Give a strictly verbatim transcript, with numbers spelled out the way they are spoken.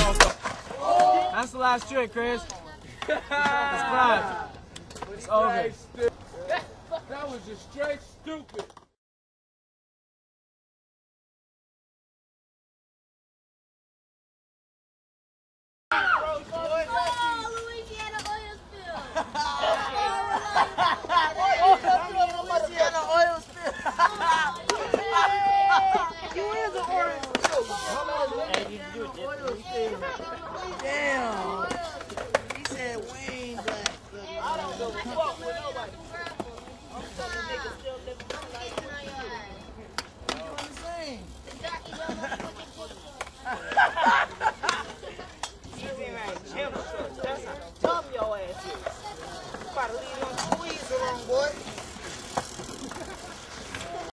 That's the last trick, Chris. It's clap. It's over. That was just straight stupid. Damn. He said Wayne Black. I don't know fuck with nobody. I'm telling niggas still living my life. You doing the same.